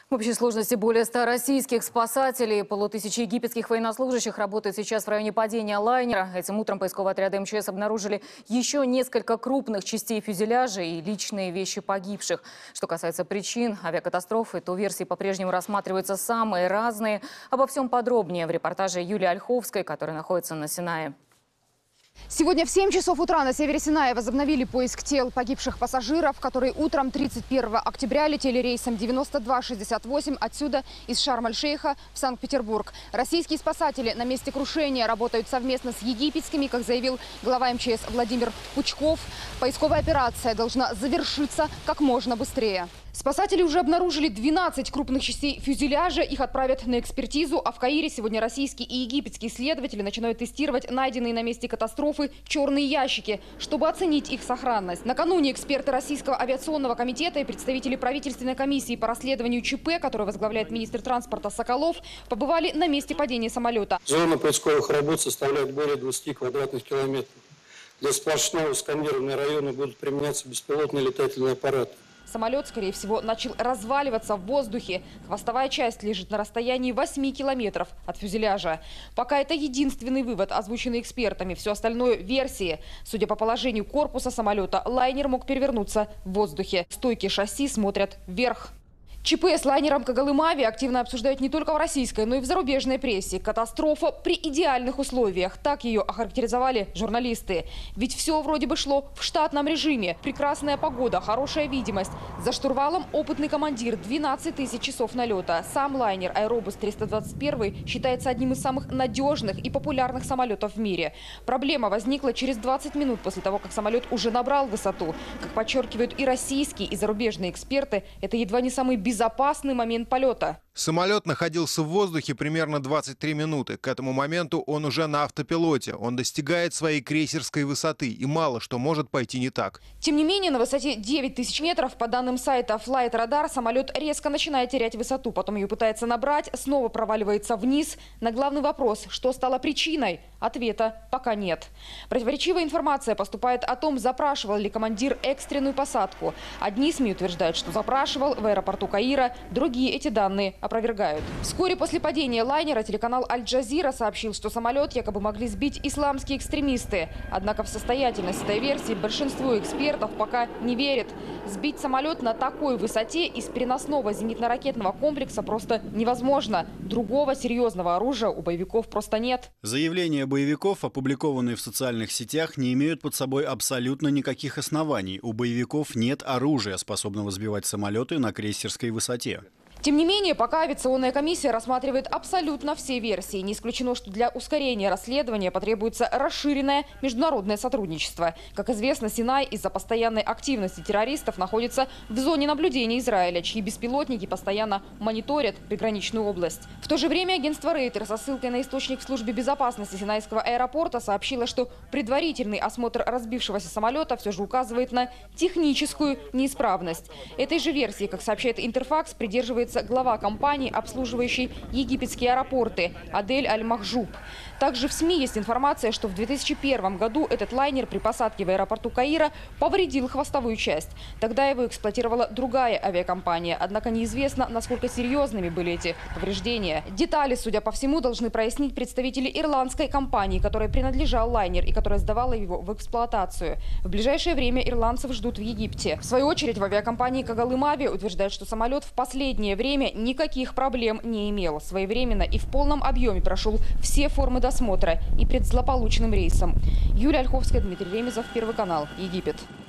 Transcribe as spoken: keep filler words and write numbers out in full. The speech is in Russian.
В общей сложности более ста российских спасателей и полутысячи египетских военнослужащих работают сейчас в районе падения лайнера. Этим утром поисковые отряды МЧС обнаружили еще несколько крупных частей фюзеляжа и личные вещи погибших. Что касается причин авиакатастрофы, то версии по-прежнему рассматриваются самые разные. Обо всем подробнее в репортаже Юлии Ольховской, которая находится на Синае. Сегодня в семь часов утра на севере Синая возобновили поиск тел погибших пассажиров, которые утром тридцать первого октября летели рейсом девяносто два шестьдесят восемь отсюда из Шарм-эль-Шейха в Санкт-Петербург. Российские спасатели на месте крушения работают совместно с египетскими, как заявил глава МЧС Владимир Пучков. Поисковая операция должна завершиться как можно быстрее. Спасатели уже обнаружили двенадцать крупных частей фюзеляжа. Их отправят на экспертизу. А в Каире сегодня российские и египетские исследователи начинают тестировать найденные на месте катастрофы черные ящики, чтобы оценить их сохранность. Накануне эксперты Российского авиационного комитета и представители правительственной комиссии по расследованию ЧП, которую возглавляет министр транспорта Соколов, побывали на месте падения самолета. Зона поисковых работ составляет более двадцати квадратных километров. Для сплошного сканирования района будут применяться беспилотные летательные аппараты. Самолет, скорее всего, начал разваливаться в воздухе. Хвостовая часть лежит на расстоянии восьми километров от фюзеляжа. Пока это единственный вывод, озвученный экспертами. Все остальное – версии. Судя по положению корпуса самолета, лайнер мог перевернуться в воздухе. Стойки шасси смотрят вверх. ЧП с лайнером Когалым-Авиа активно обсуждают не только в российской, но и в зарубежной прессе. Катастрофа при идеальных условиях. Так ее охарактеризовали журналисты. Ведь все вроде бы шло в штатном режиме. Прекрасная погода, хорошая видимость. За штурвалом опытный командир, двенадцать тысяч часов налета. Сам лайнер Аэробус триста двадцать один считается одним из самых надежных и популярных самолетов в мире. Проблема возникла через двадцать минут после того, как самолет уже набрал высоту. Как подчеркивают и российские, и зарубежные эксперты, это едва не самый безопасный Безопасный момент полета. Самолет находился в воздухе примерно двадцать три минуты. К этому моменту он уже на автопилоте. Он достигает своей крейсерской высоты, и мало что может пойти не так. Тем не менее, на высоте девять тысяч метров, по данным сайта Flight Radar, самолет резко начинает терять высоту. Потом ее пытается набрать, снова проваливается вниз. На главный вопрос, что стало причиной, ответа пока нет. Противоречивая информация поступает о том, запрашивал ли командир экстренную посадку. Одни СМИ утверждают, что запрашивал в аэропорту Каира, другие эти данные опровергают. Вскоре после падения лайнера телеканал Аль-Джазира сообщил, что самолет якобы могли сбить исламские экстремисты. Однако в состоятельность этой версии большинство экспертов пока не верит. Сбить самолет на такой высоте из переносного зенитно-ракетного комплекса просто невозможно. Другого серьезного оружия у боевиков просто нет. Заявления боевиков, опубликованные в социальных сетях, не имеют под собой абсолютно никаких оснований. У боевиков нет оружия, способного сбивать самолеты на крейсерской высоте. Тем не менее, пока авиационная комиссия рассматривает абсолютно все версии. Не исключено, что для ускорения расследования потребуется расширенное международное сотрудничество. Как известно, Синай из-за постоянной активности террористов находится в зоне наблюдения Израиля, чьи беспилотники постоянно мониторят приграничную область. В то же время агентство Рейтер со ссылкой на источник в службе безопасности Синайского аэропорта сообщило, что предварительный осмотр разбившегося самолета все же указывает на техническую неисправность. Этой же версии, как сообщает Интерфакс, придерживается глава компании, обслуживающей египетские аэропорты, Адель Аль-Махжуб. Также в СМИ есть информация, что в две тысячи первом году этот лайнер при посадке в аэропорту Каира повредил хвостовую часть. Тогда его эксплуатировала другая авиакомпания. Однако неизвестно, насколько серьезными были эти повреждения. Детали, судя по всему, должны прояснить представители ирландской компании, которой принадлежал лайнер и которая сдавала его в эксплуатацию. В ближайшее время ирландцев ждут в Египте. В свою очередь, в авиакомпании Когалым-Авиа утверждают, что самолет в последнее время никаких проблем не имел. Своевременно и в полном объеме прошел все формы досмотра и перед злополучным рейсом. Юлия Ольховская, Дмитрий Ремезов, Первый канал, Египет.